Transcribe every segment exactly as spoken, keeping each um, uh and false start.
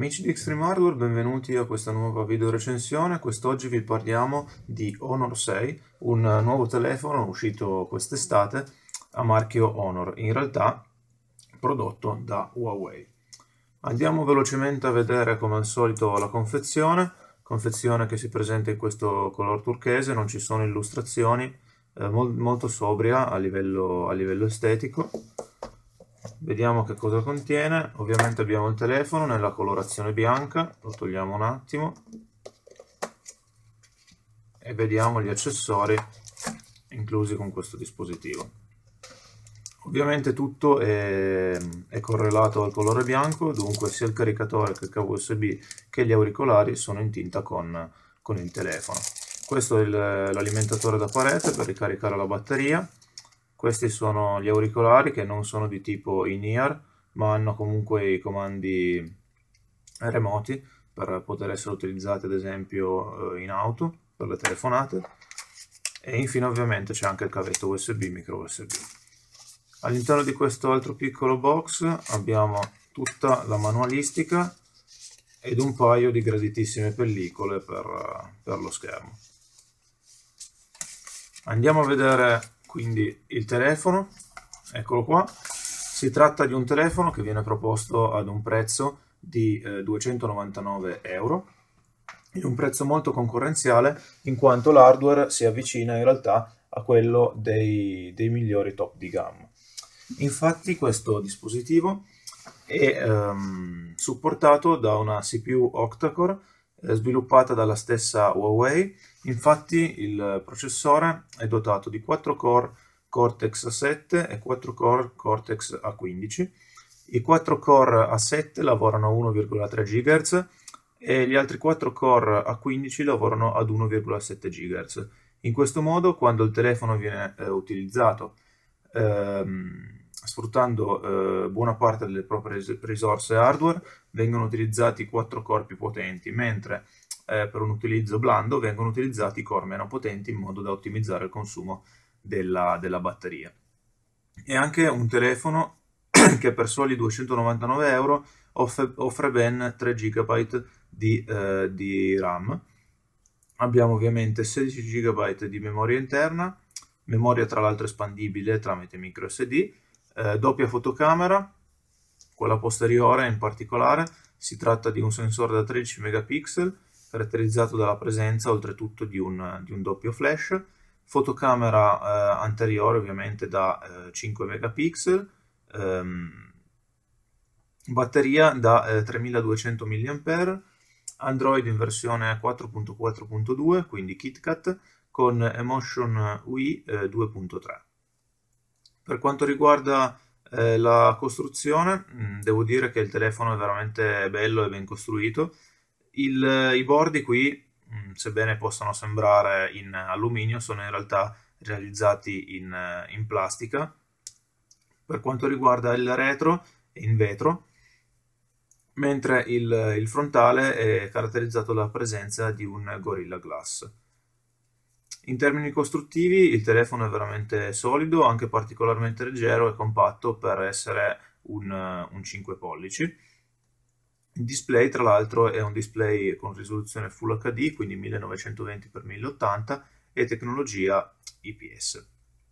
Amici di Extreme Hardware, benvenuti a questa nuova video recensione. Quest'oggi vi parliamo di Honor sei, un nuovo telefono uscito quest'estate a marchio Honor, in realtà prodotto da Huawei. Andiamo velocemente a vedere come al solito la confezione, confezione che si presenta in questo color turchese, non ci sono illustrazioni, eh, mol molto sobria a livello, a livello estetico. Vediamo che cosa contiene. Ovviamente abbiamo il telefono nella colorazione bianca, lo togliamo un attimo e vediamo gli accessori inclusi con questo dispositivo. Ovviamente tutto è, è correlato al colore bianco, dunque sia il caricatore che il cavo U S B che gli auricolari sono in tinta con, con il telefono. Questo è l'alimentatore da parete per ricaricare la batteria. Questi sono gli auricolari che non sono di tipo in-ear, ma hanno comunque i comandi remoti per poter essere utilizzati ad esempio in auto per le telefonate. E infine ovviamente c'è anche il cavetto U S B, micro U S B. All'interno di questo altro piccolo box abbiamo tutta la manualistica ed un paio di graditissime pellicole per, per lo schermo. Andiamo a vedere quindi il telefono, eccolo qua. Si tratta di un telefono che viene proposto ad un prezzo di eh, duecentonovantanove euro, in un prezzo molto concorrenziale in quanto l'hardware si avvicina in realtà a quello dei, dei migliori top di gamma. Infatti questo dispositivo è ehm, supportato da una C P U octa-core eh, sviluppata dalla stessa Huawei. Infatti il processore è dotato di quattro core Cortex A sette e quattro core Cortex A quindici. I quattro core A sette lavorano a uno virgola tre gigahertz e gli altri quattro core A quindici lavorano ad uno virgola sette gigahertz. In questo modo, quando il telefono viene eh, utilizzato ehm, sfruttando eh, buona parte delle proprie risorse hardware, vengono utilizzati quattro core più potenti, mentre eh, per un utilizzo blando vengono utilizzati i core meno potenti in modo da ottimizzare il consumo della, della batteria. È anche un telefono che per soli duecentonovantanove euro offre, offre ben tre giga di, eh, di RAM. Abbiamo ovviamente sedici giga di memoria interna, memoria tra l'altro espandibile tramite micro S D, eh, doppia fotocamera, quella posteriore in particolare. Si tratta di un sensore da tredici megapixel, caratterizzato dalla presenza oltretutto di un, di un doppio flash, fotocamera eh, anteriore ovviamente da eh, cinque megapixel, ehm, batteria da eh, tremiladuecento milliampere, Android in versione quattro punto quattro punto due, quindi KitKat, con Emotion U I eh, due punto tre. Per quanto riguarda eh, la costruzione, mh, devo dire che il telefono è veramente bello e ben costruito. Il, I bordi qui, mh, sebbene possano sembrare in alluminio, sono in realtà realizzati in, in plastica. Per quanto riguarda il retro, è in vetro, mentre il, il frontale è caratterizzato dalla presenza di un Gorilla Glass. In termini costruttivi il telefono è veramente solido, anche particolarmente leggero e compatto per essere un, un cinque pollici. Il display tra l'altro è un display con risoluzione Full H D, quindi millenovecentoventi per mille ottanta e tecnologia I P S.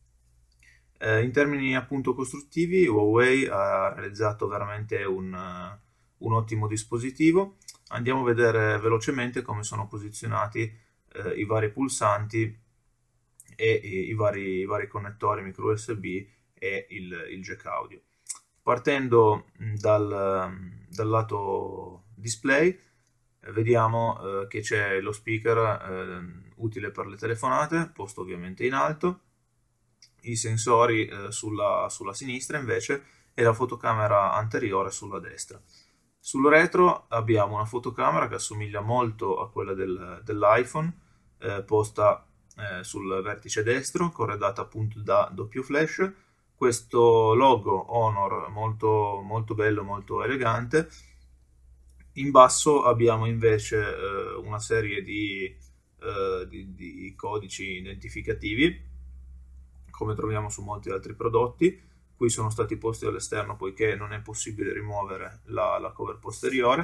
Eh, in termini appunto costruttivi Huawei ha realizzato veramente un, un ottimo dispositivo. Andiamo a vedere velocemente come sono posizionati eh, i vari pulsanti e i, i, vari, i vari connettori micro U S B e il, il jack audio. Partendo dal, dal lato display eh, vediamo eh, che c'è lo speaker eh, utile per le telefonate, posto ovviamente in alto, i sensori eh, sulla, sulla sinistra invece e la fotocamera anteriore sulla destra. Sul retro abbiamo una fotocamera che assomiglia molto a quella del, dell'iPhone, eh, posta eh, sul vertice destro, corredata appunto da doppio flash. Questo logo Honor molto, molto bello, molto elegante. In basso abbiamo invece eh, una serie di, eh, di, di codici identificativi, come troviamo su molti altri prodotti. Qui sono stati posti all'esterno poiché non è possibile rimuovere la, la cover posteriore.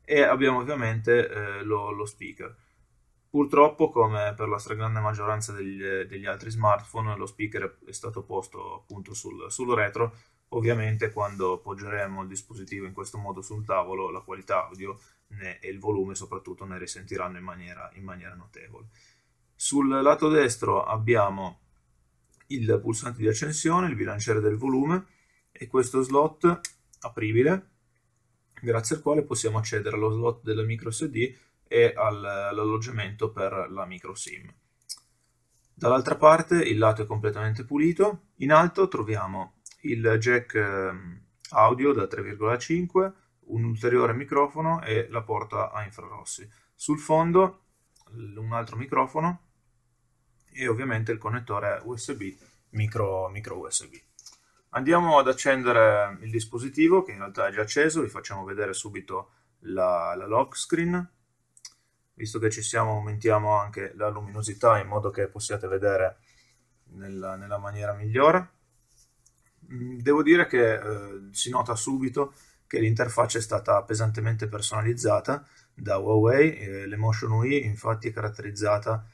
e abbiamo ovviamente eh, lo, lo speaker. Purtroppo, come per la stragrande maggioranza degli, degli altri smartphone, lo speaker è stato posto appunto sul, sul retro. Ovviamente quando poggeremo il dispositivo in questo modo sul tavolo, la qualità audio ne, e il volume soprattutto ne risentiranno in maniera, in maniera notevole. Sul lato destro abbiamo il pulsante di accensione, il bilanciere del volume e questo slot apribile, grazie al quale possiamo accedere allo slot della micro S D e all'alloggiamento per la micro SIM. Dall'altra parte il lato è completamente pulito. In alto troviamo il jack audio da tre virgola cinque, un ulteriore microfono e la porta a infrarossi. Sul fondo un altro microfono e ovviamente il connettore U S B micro, micro U S B. Andiamo ad accendere il dispositivo, che in realtà è già acceso. Vi facciamo vedere subito la, la lock screen. Visto che ci siamo, aumentiamo anche la luminosità in modo che possiate vedere nella, nella maniera migliore. Devo dire che eh, si nota subito che l'interfaccia è stata pesantemente personalizzata da Huawei. Eh, l'Emotion U I infatti è caratterizzata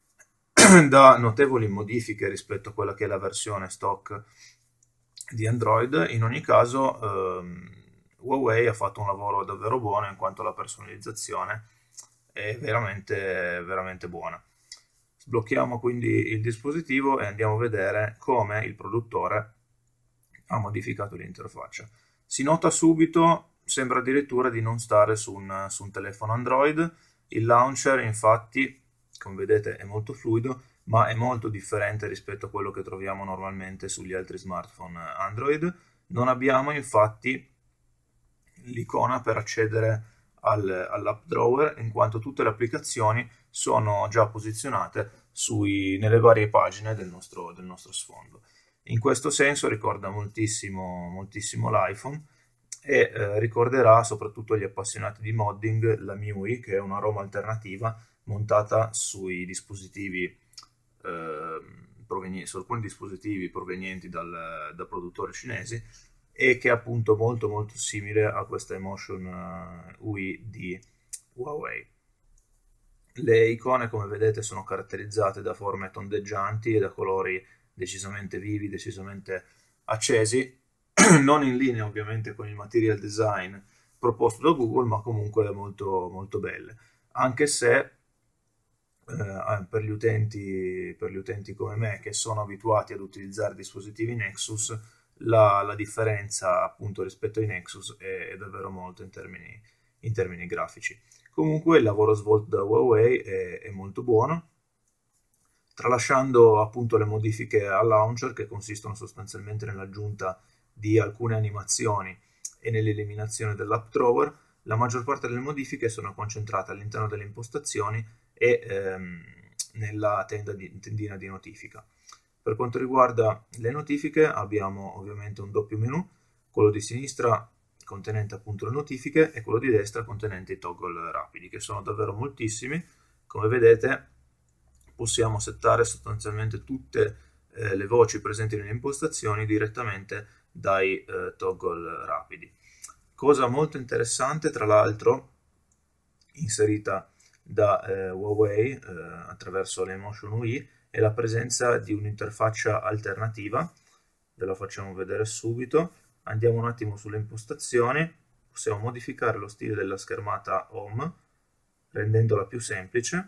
da notevoli modifiche rispetto a quella che è la versione stock di Android. In ogni caso ehm, Huawei ha fatto un lavoro davvero buono, in quanto la personalizzazione è veramente, veramente buona. Sblocchiamo quindi il dispositivo e andiamo a vedere come il produttore ha modificato l'interfaccia. Si nota subito, sembra addirittura di non stare su un, su un telefono Android. Il launcher infatti, come vedete, è molto fluido, ma è molto differente rispetto a quello che troviamo normalmente sugli altri smartphone Android. Non abbiamo infatti l'icona per accedere al, all'app drawer, in quanto tutte le applicazioni sono già posizionate sui, nelle varie pagine del nostro, del nostro sfondo. In questo senso ricorda moltissimo, moltissimo l'iPhone e eh, ricorderà soprattutto agli appassionati di modding la M I U I, che è una ROM alternativa montata sui dispositivi eh, provenienti, su alcuni dispositivi provenienti dal, da produttori cinesi, e che è appunto molto molto simile a questa Emotion U I di Huawei. Le icone, come vedete, sono caratterizzate da forme tondeggianti e da colori decisamente vivi, decisamente accesi, non in linea ovviamente con il material design proposto da Google, ma comunque molto, molto belle, anche se eh, per, gli utenti, per gli utenti come me, che sono abituati ad utilizzare dispositivi Nexus, la, la differenza appunto rispetto ai Nexus è, è davvero molto in termini, in termini grafici. Comunque il lavoro svolto da Huawei è, è molto buono, tralasciando appunto le modifiche al launcher, che consistono sostanzialmente nell'aggiunta di alcune animazioni e nell'eliminazione dell'app drawer. La maggior parte delle modifiche sono concentrate all'interno delle impostazioni e ehm, nella tenda di, tendina di notifica. Per quanto riguarda le notifiche abbiamo ovviamente un doppio menu, quello di sinistra contenente appunto le notifiche e quello di destra contenente i toggle rapidi, che sono davvero moltissimi. Come vedete possiamo settare sostanzialmente tutte eh, le voci presenti nelle impostazioni direttamente dai eh, toggle rapidi. Cosa molto interessante, tra l'altro, inserita da eh, Huawei eh, attraverso l'Emotion U I, è la presenza di un'interfaccia alternativa. Ve la facciamo vedere subito. Andiamo un attimo sulle impostazioni, possiamo modificare lo stile della schermata Home rendendola più semplice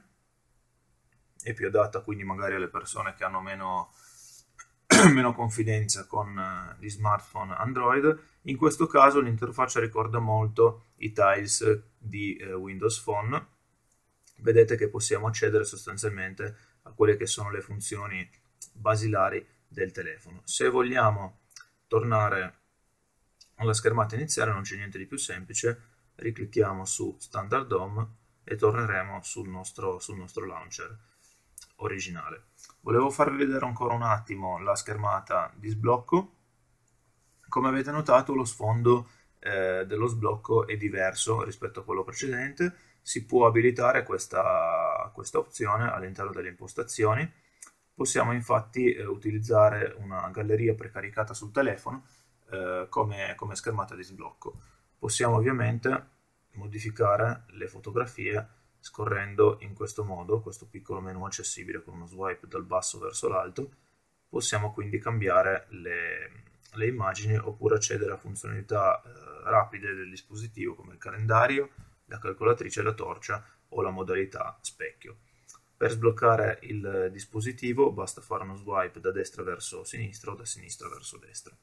e più adatta quindi magari alle persone che hanno meno, meno confidenza con gli smartphone Android. In questo caso l'interfaccia ricorda molto i tiles di eh, Windows Phone. Vedete che possiamo accedere sostanzialmente a quelle che sono le funzioni basilari del telefono. Se vogliamo tornare alla schermata iniziale non c'è niente di più semplice, riclicchiamo su Standard Home e torneremo sul nostro, sul nostro launcher originale. Volevo farvi vedere ancora un attimo la schermata di sblocco. Come avete notato lo sfondo eh, dello sblocco è diverso rispetto a quello precedente. Si può abilitare questa, questa opzione all'interno delle impostazioni. Possiamo infatti eh, utilizzare una galleria precaricata sul telefono eh, come, come schermata di sblocco. Possiamo ovviamente modificare le fotografie scorrendo in questo modo, questo piccolo menu accessibile con uno swipe dal basso verso l'alto. Possiamo quindi cambiare le, le immagini oppure accedere a funzionalità eh, rapide del dispositivo come il calendario, la calcolatrice, la torcia o la modalità specchio. Per sbloccare il dispositivo basta fare uno swipe da destra verso sinistra o da sinistra verso destra.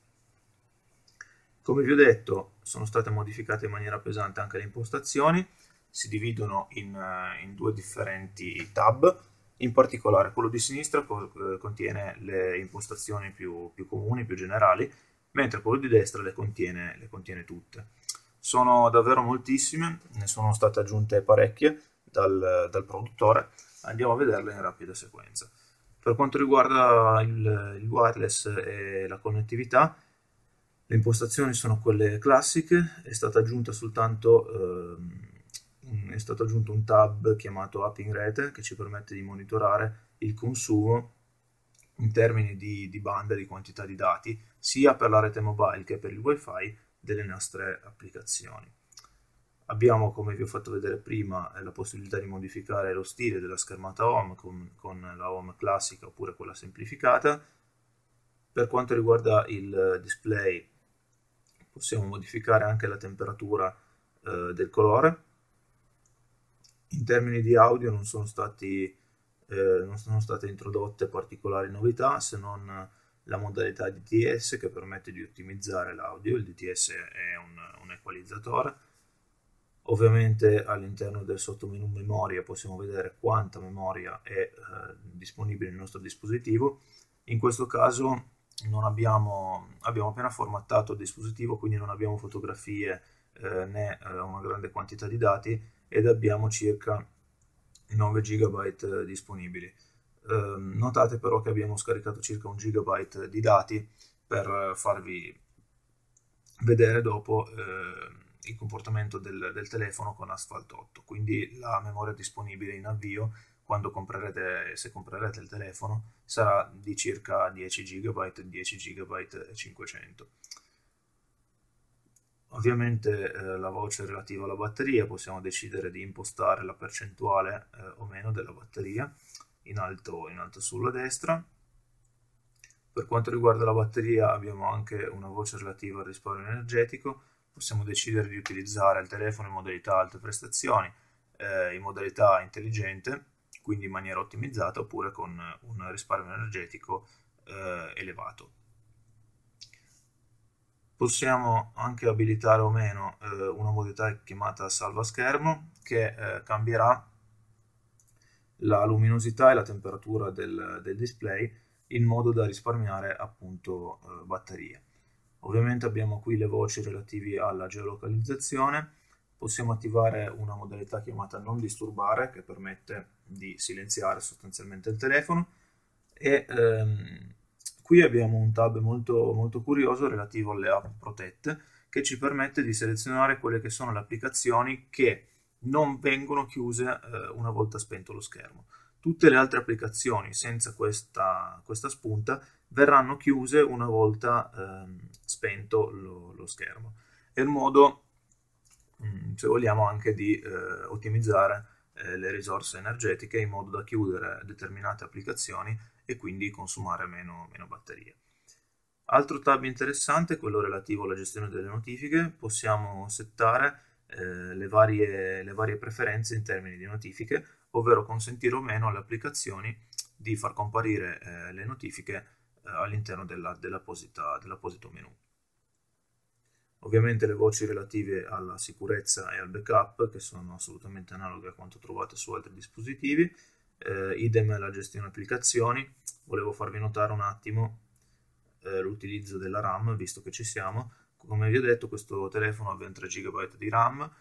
Come vi ho detto, sono state modificate in maniera pesante anche le impostazioni, si dividono in, in due differenti tab, in particolare quello di sinistra contiene le impostazioni più, più comuni, più generali, mentre quello di destra le contiene, le contiene tutte. Sono davvero moltissime, ne sono state aggiunte parecchie dal, dal produttore, andiamo a vederle in rapida sequenza. Per quanto riguarda il, il wireless e la connettività, le impostazioni sono quelle classiche, è stata aggiunta soltanto, eh, è stato aggiunto un tab chiamato App in rete che ci permette di monitorare il consumo in termini di, di banda, di quantità di dati, sia per la rete mobile che per il wifi delle nostre applicazioni. Abbiamo, come vi ho fatto vedere prima, la possibilità di modificare lo stile della schermata home con, con la home classica oppure quella semplificata. Per quanto riguarda il display, possiamo modificare anche la temperatura eh, del colore. In termini di audio non sono, stati, eh, non sono state introdotte particolari novità, se non la modalità D T S che permette di ottimizzare l'audio. Il D T S è un, un equalizzatore. Ovviamente all'interno del sottomenu memoria possiamo vedere quanta memoria è eh, disponibile nel nostro dispositivo. In questo caso non abbiamo, abbiamo appena formattato il dispositivo, quindi non abbiamo fotografie eh, né eh, una grande quantità di dati ed abbiamo circa nove giga disponibili. Eh, notate però che abbiamo scaricato circa un gigabyte di dati per farvi vedere dopo eh, il comportamento del, del telefono con Asphalt otto, quindi la memoria disponibile in avvio quando comprerete, se comprerete il telefono, sarà di circa dieci giga, dieci giga e cinquecento. Ovviamente eh, la voce relativa alla batteria, possiamo decidere di impostare la percentuale eh, o meno della batteria in alto, in alto sulla destra. Per quanto riguarda la batteria abbiamo anche una voce relativa al risparmio energetico, possiamo decidere di utilizzare il telefono in modalità alte prestazioni, eh, in modalità intelligente, quindi in maniera ottimizzata, oppure con un risparmio energetico eh, elevato. Possiamo anche abilitare o meno eh, una modalità chiamata salva schermo che eh, cambierà la luminosità e la temperatura del, del display in modo da risparmiare appunto eh, batteria. Ovviamente abbiamo qui le voci relative alla geolocalizzazione. Possiamo attivare una modalità chiamata non disturbare che permette di silenziare sostanzialmente il telefono e ehm, qui abbiamo un tab molto, molto curioso relativo alle app protette che ci permette di selezionare quelle che sono le applicazioni che non vengono chiuse eh, una volta spento lo schermo. Tutte le altre applicazioni senza questa, questa spunta verranno chiuse una volta ehm, spento lo, lo schermo. È un modo, se vogliamo, anche di eh, ottimizzare eh, le risorse energetiche in modo da chiudere determinate applicazioni e quindi consumare meno, meno batteria. Altro tab interessante è quello relativo alla gestione delle notifiche. Possiamo settare eh, le, varie, le varie preferenze in termini di notifiche, ovvero consentire o meno alle applicazioni di far comparire eh, le notifiche eh, all'interno dell'apposito menu. Ovviamente le voci relative alla sicurezza e al backup, che sono assolutamente analoghe a quanto trovate su altri dispositivi, eh, idem la gestione applicazioni. Volevo farvi notare un attimo eh, l'utilizzo della RAM, visto che ci siamo. Come vi ho detto, questo telefono ha ben tre giga di RAM.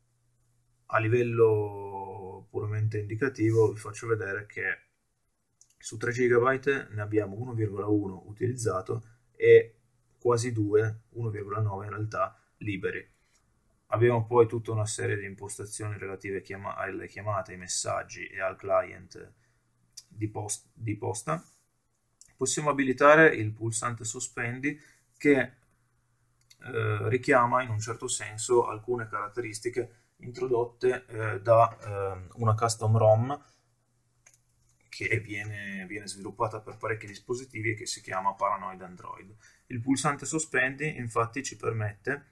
A livello puramente indicativo vi faccio vedere che su tre giga ne abbiamo uno virgola uno utilizzato e quasi due, uno virgola nove in realtà, liberi. Abbiamo poi tutta una serie di impostazioni relative chiama alle chiamate, ai messaggi e al client di, post di posta. Possiamo abilitare il pulsante sospendi che eh, richiama in un certo senso alcune caratteristiche introdotte eh, da eh, una custom ROM che viene, viene sviluppata per parecchi dispositivi e che si chiama Paranoid Android. Il pulsante sospendi infatti ci permette,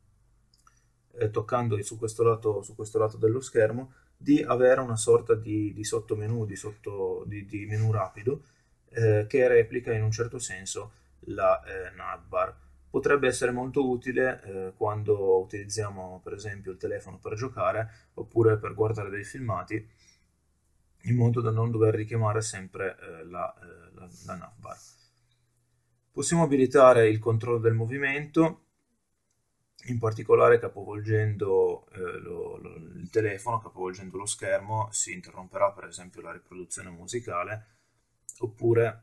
eh, toccando su questo lato, su questo lato dello schermo, di avere una sorta di, di sottomenu, di, sotto, di, di menu rapido eh, che replica in un certo senso la eh, navbar. Potrebbe essere molto utile eh, quando utilizziamo per esempio il telefono per giocare oppure per guardare dei filmati, in modo da non dover richiamare sempre eh, la, eh, la, la navbar. Possiamo abilitare il controllo del movimento, in particolare capovolgendo eh, lo, lo, il telefono, capovolgendo lo schermo, si interromperà per esempio la riproduzione musicale, oppure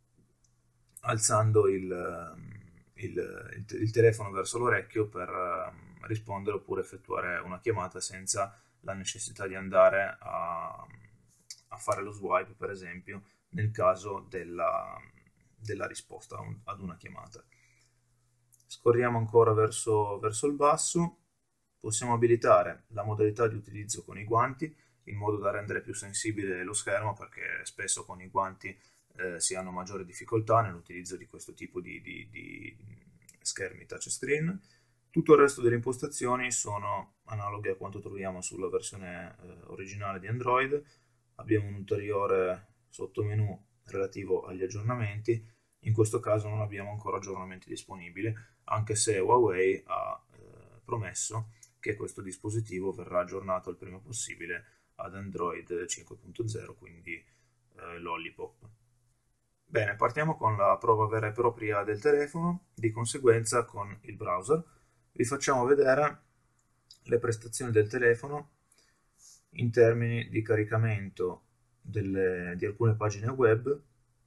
alzando il, il, il, il telefono verso l'orecchio per uh, rispondere oppure effettuare una chiamata senza la necessità di andare a, a fare lo swipe, per esempio, nel caso della, della risposta ad una chiamata. Scorriamo ancora verso, verso il basso, possiamo abilitare la modalità di utilizzo con i guanti in modo da rendere più sensibile lo schermo, perché spesso con i guanti eh, si hanno maggiore difficoltà nell'utilizzo di questo tipo di, di, di schermi touchscreen. Tutto il resto delle impostazioni sono analoghe a quanto troviamo sulla versione eh, originale di Android. Abbiamo un ulteriore sottomenu relativo agli aggiornamenti. In questo caso non abbiamo ancora aggiornamenti disponibili, anche se Huawei ha eh, promesso che questo dispositivo verrà aggiornato il prima possibile ad Android cinque punto zero, quindi eh, Lollipop. Bene, partiamo con la prova vera e propria del telefono, di conseguenza con il browser. Vi facciamo vedere le prestazioni del telefono in termini di caricamento delle, di alcune pagine web,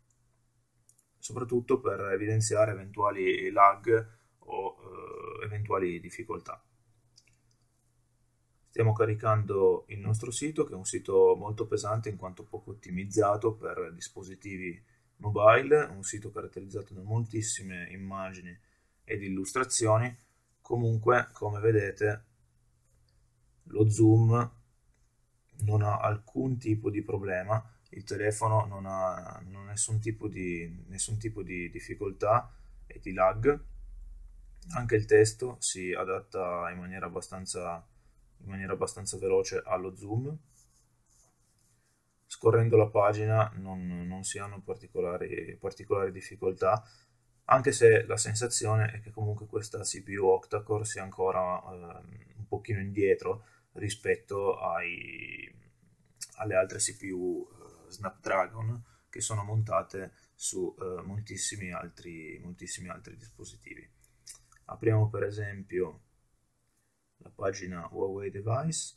soprattutto per evidenziare eventuali lag o eh, eventuali difficoltà. Stiamo caricando il nostro sito, che è un sito molto pesante in quanto poco ottimizzato per dispositivi mobile, un sito caratterizzato da moltissime immagini ed illustrazioni. Comunque, come vedete, lo zoom non ha alcun tipo di problema, il telefono non ha, non ha nessun tipo di, nessun tipo di difficoltà e di lag. Anche il testo si adatta in maniera abbastanza, in maniera abbastanza veloce allo zoom. Scorrendo la pagina non, non si hanno particolari, particolari difficoltà, anche se la sensazione è che comunque questa C P U octa-core sia ancora eh, un pochino indietro rispetto ai, alle altre C P U eh, Snapdragon che sono montate su eh, moltissimi, altri, moltissimi altri dispositivi. Apriamo per esempio la pagina Huawei Device,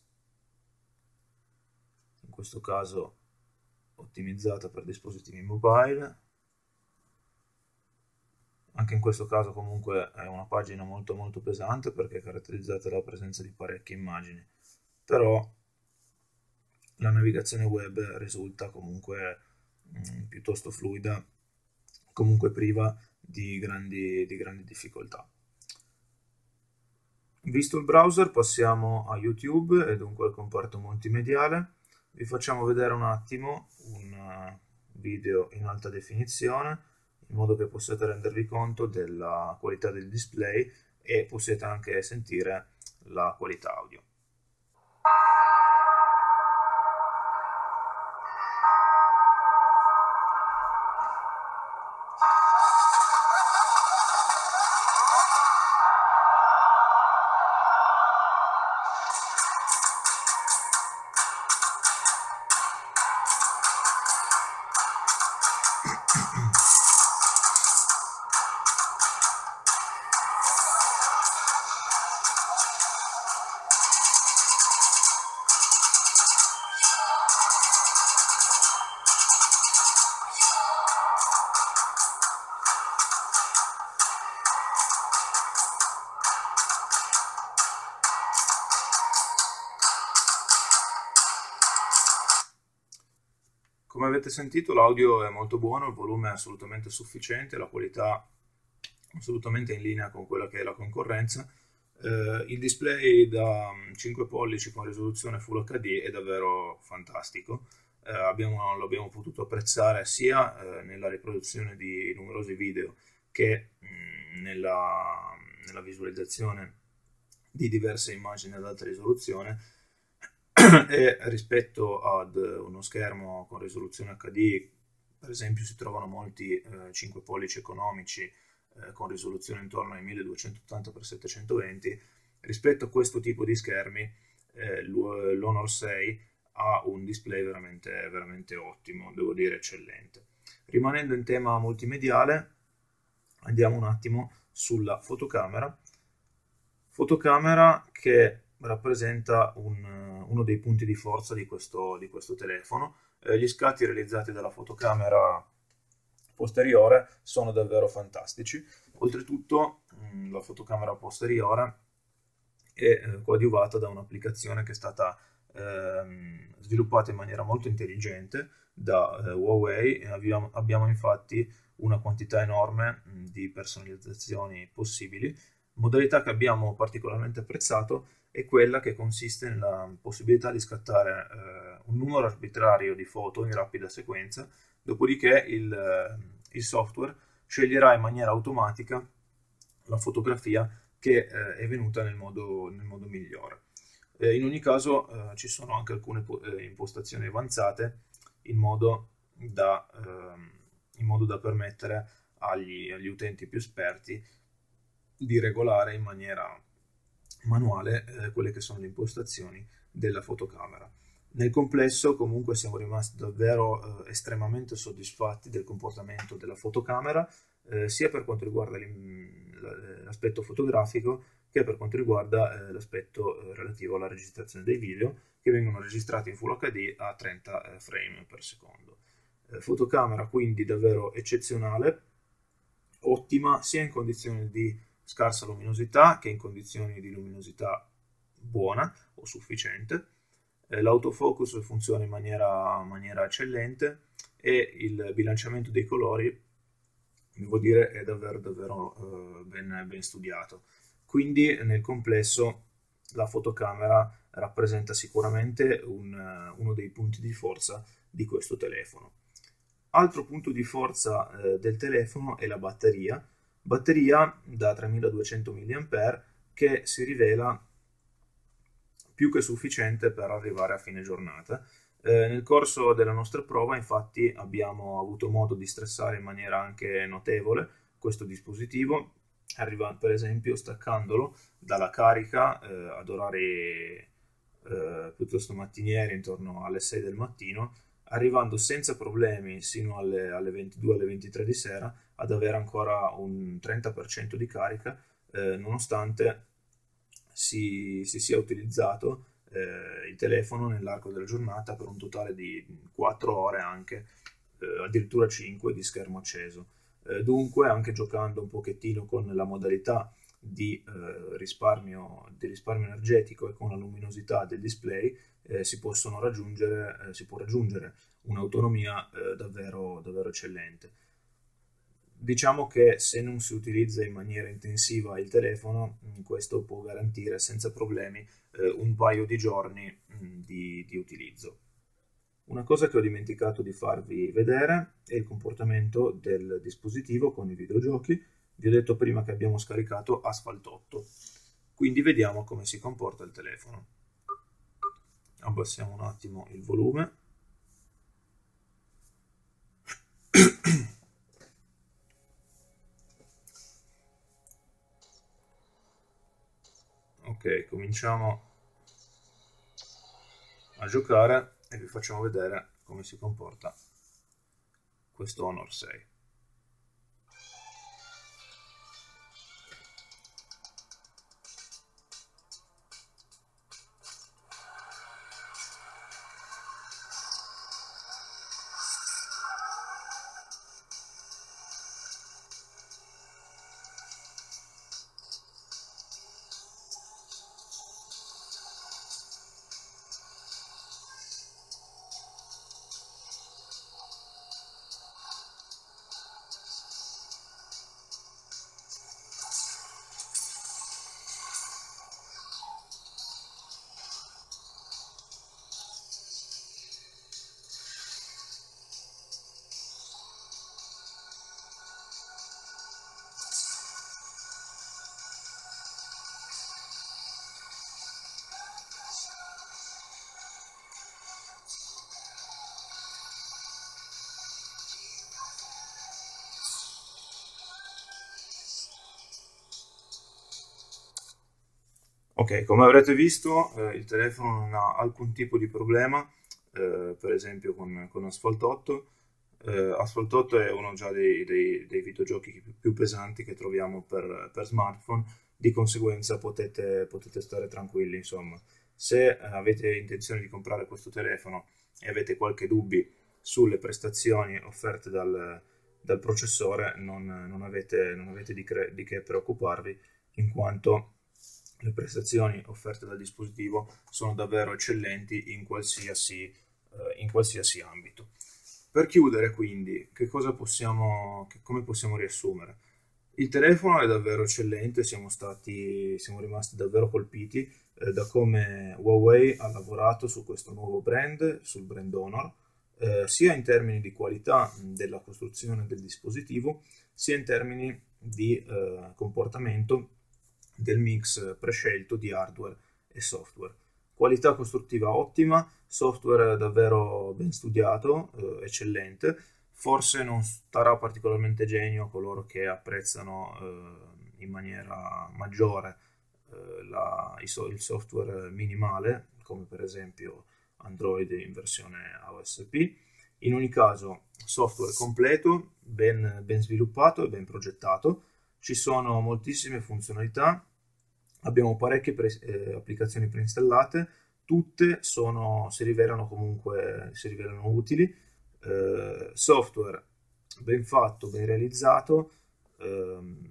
in questo caso ottimizzata per dispositivi mobile. Anche in questo caso comunque è una pagina molto molto pesante perché è caratterizzata dalla presenza di parecchie immagini, però la navigazione web risulta comunque mh, piuttosto fluida, comunque priva di grandi, di grandi difficoltà. Visto il browser, passiamo a YouTube e dunque al comparto multimediale. Vi facciamo vedere un attimo un video in alta definizione, in modo che possiate rendervi conto della qualità del display e possiate anche sentire la qualità audio. Come avete sentito, l'audio è molto buono, il volume è assolutamente sufficiente, la qualità assolutamente in linea con quella che è la concorrenza. Eh, il display da cinque pollici con risoluzione Full H D è davvero fantastico. Eh, abbiamo, lo abbiamo potuto apprezzare sia eh, nella riproduzione di numerosi video che mh, nella, nella visualizzazione di diverse immagini ad alta risoluzione e rispetto ad uno schermo con risoluzione H D, per esempio, si trovano molti eh, cinque pollici economici eh, con risoluzione intorno ai milleduecentottanta per settecentoventi. Rispetto a questo tipo di schermi eh, l'Honor sei ha un display veramente, veramente ottimo, devo dire eccellente. Rimanendo in tema multimediale, andiamo un attimo sulla fotocamera. Fotocamera che rappresenta un, uno dei punti di forza di questo, di questo telefono. Eh, gli scatti realizzati dalla fotocamera posteriore sono davvero fantastici. Oltretutto mh, la fotocamera posteriore è eh, coadiuvata da un'applicazione che è stata ehm, sviluppata in maniera molto intelligente da eh, Huawei e abbiamo, abbiamo infatti una quantità enorme mh, di personalizzazioni possibili. Modalità che abbiamo particolarmente apprezzato è quella che consiste nella possibilità di scattare eh, un numero arbitrario di foto in rapida sequenza, dopodiché il, eh, il software sceglierà in maniera automatica la fotografia che eh, è venuta nel modo, nel modo migliore. Eh, in ogni caso eh, ci sono anche alcune eh, impostazioni avanzate in modo da, eh, in modo da permettere agli, agli utenti più esperti di regolare in maniera manuale eh, quelle che sono le impostazioni della fotocamera. Nel complesso comunque siamo rimasti davvero eh, estremamente soddisfatti del comportamento della fotocamera, eh, sia per quanto riguarda l'aspetto fotografico che per quanto riguarda eh, l'aspetto eh, relativo alla registrazione dei video, che vengono registrati in Full H D a trenta eh, frame per secondo. Eh, fotocamera quindi davvero eccezionale, ottima sia in condizioni di scarsa luminosità che in condizioni di luminosità buona o sufficiente. Eh, l'autofocus funziona in maniera, maniera eccellente e il bilanciamento dei colori, devo dire, è davvero, davvero eh, ben, ben studiato. Quindi nel complesso la fotocamera rappresenta sicuramente un, uno dei punti di forza di questo telefono. Altro punto di forza eh, del telefono è la batteria, batteria da tremiladuecento milliampere che si rivela più che sufficiente per arrivare a fine giornata. Eh, nel corso della nostra prova infatti abbiamo avuto modo di stressare in maniera anche notevole questo dispositivo, arrivando per esempio staccandolo dalla carica eh, ad orari eh, piuttosto mattinieri intorno alle sei del mattino, arrivando senza problemi sino alle, alle ventidue alle ventitré di sera ad avere ancora un trenta per cento di carica, eh, nonostante si, si sia utilizzato eh, il telefono nell'arco della giornata per un totale di quattro ore, anche eh, addirittura cinque di schermo acceso. Eh, dunque, anche giocando un pochettino con la modalità di, eh, risparmio, di risparmio energetico e con la luminosità del display, eh, si possono raggiungere, eh, si può raggiungere un'autonomia eh, davvero, davvero eccellente. Diciamo che se non si utilizza in maniera intensiva il telefono, questo può garantire senza problemi eh, un paio di giorni mh, di, di utilizzo. Una cosa che ho dimenticato di farvi vedere è il comportamento del dispositivo con i videogiochi. Vi ho detto prima che abbiamo scaricato Asphalt otto, quindi vediamo come si comporta il telefono. Abbassiamo un attimo il volume. Ok, cominciamo a giocare e vi facciamo vedere come si comporta questo Honor sei. Ok, come avrete visto, eh, il telefono non ha alcun tipo di problema, eh, per esempio con, con Asphalt otto. Eh, Asphalt otto è uno già dei, dei- dei videogiochi più, più pesanti che troviamo per, per smartphone, di conseguenza potete, potete stare tranquilli, insomma. Se eh, avete intenzione di comprare questo telefono e avete qualche dubbio sulle prestazioni offerte dal, dal processore, non, non avete, non avete di, cre- di che preoccuparvi, in quanto le prestazioni offerte dal dispositivo sono davvero eccellenti in qualsiasi, eh, in qualsiasi ambito. Per chiudere, quindi, che cosa possiamo, che, come possiamo riassumere? Il telefono è davvero eccellente, siamo stati, siamo rimasti davvero colpiti eh, da come Huawei ha lavorato su questo nuovo brand, sul brand Honor, eh, sia in termini di qualità mh, della costruzione del dispositivo, sia in termini di eh, comportamento del mix prescelto di hardware e software. Qualità costruttiva ottima, software davvero ben studiato, eh, eccellente. Forse non starà particolarmente genio a coloro che apprezzano eh, in maniera maggiore eh, la, il software minimale, come per esempio Android in versione A O S P. In ogni caso, software completo, ben, ben sviluppato e ben progettato. Ci sono moltissime funzionalità, abbiamo parecchie pre- eh, applicazioni preinstallate, tutte sono, si rivelano comunque si rivelano utili. Eh, software ben fatto, ben realizzato, ehm,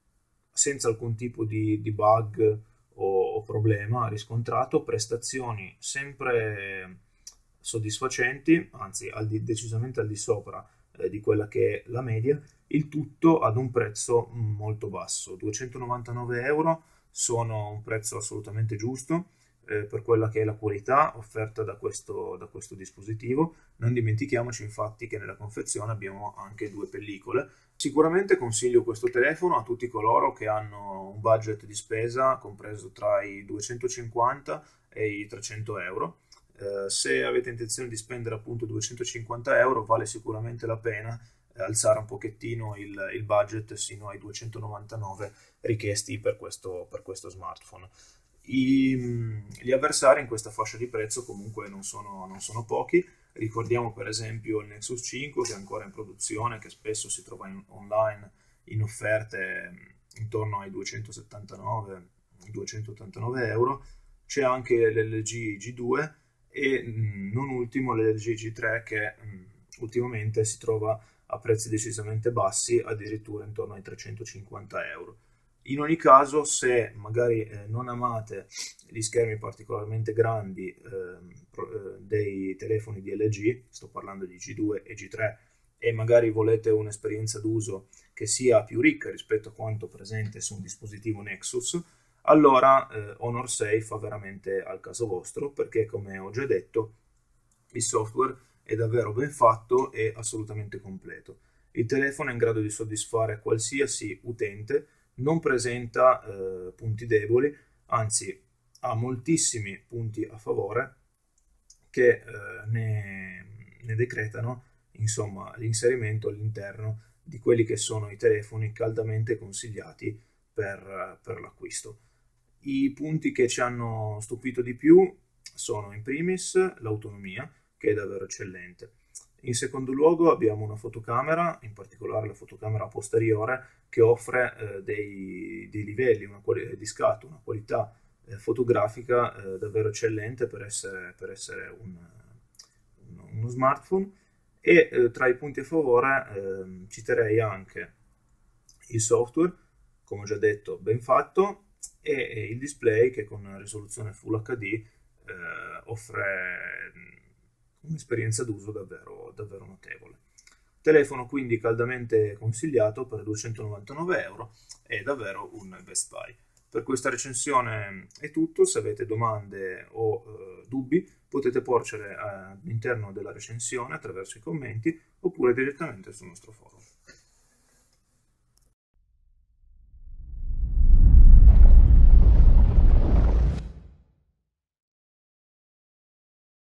senza alcun tipo di, di bug o, o problema riscontrato, prestazioni sempre soddisfacenti, anzi al di, decisamente al di sopra eh, di quella che è la media, il tutto ad un prezzo molto basso. duecentonovantanove euro sono un prezzo assolutamente giusto eh, per quella che è la qualità offerta da questo, da questo dispositivo. Non dimentichiamoci infatti che nella confezione abbiamo anche due pellicole. Sicuramente consiglio questo telefono a tutti coloro che hanno un budget di spesa compreso tra i duecentocinquanta e i trecento euro. Eh, se avete intenzione di spendere appunto duecentocinquanta euro, vale sicuramente la pena eh, alzare un pochettino il, il budget sino ai duecentonovantanove richiesti per questo, per questo smartphone. I, gli avversari in questa fascia di prezzo comunque non sono, non sono pochi. Ricordiamo per esempio il Nexus cinque che è ancora in produzione, che spesso si trova in, online in offerte intorno ai duecentosettantanove duecentottantanove euro. C'è anche l'L G G due e non ultimo l'L G G tre che mh, ultimamente si trova a prezzi decisamente bassi, addirittura intorno ai trecentocinquanta euro. In ogni caso, se magari eh, non amate gli schermi particolarmente grandi eh, pro, eh, dei telefoni di L G, sto parlando di G due e G tre, e magari volete un'esperienza d'uso che sia più ricca rispetto a quanto presente su un dispositivo Nexus, allora eh, Honor sei fa veramente al caso vostro, perché come ho già detto il software è davvero ben fatto e assolutamente completo. Il telefono è in grado di soddisfare qualsiasi utente, non presenta eh, punti deboli, anzi ha moltissimi punti a favore che eh, ne, ne decretano insomma l'inserimento all'interno di quelli che sono i telefoni caldamente consigliati per, per l'acquisto. I punti che ci hanno stupito di più sono in primis l'autonomia, che è davvero eccellente. In secondo luogo abbiamo una fotocamera, in particolare la fotocamera posteriore, che offre eh, dei, dei livelli una quali- di scatto, una qualità eh, fotografica eh, davvero eccellente per essere, per essere un, un, uno smartphone. E eh, tra i punti a favore eh, citerei anche il software, come ho già detto, ben fatto, e, e il display che con risoluzione Full H D eh, offre un'esperienza d'uso davvero, davvero notevole. Telefono quindi caldamente consigliato per duecentonovantanove euro, è davvero un best buy. Per questa recensione è tutto, se avete domande o eh, dubbi potete porcele all'interno della recensione attraverso i commenti oppure direttamente sul nostro forum.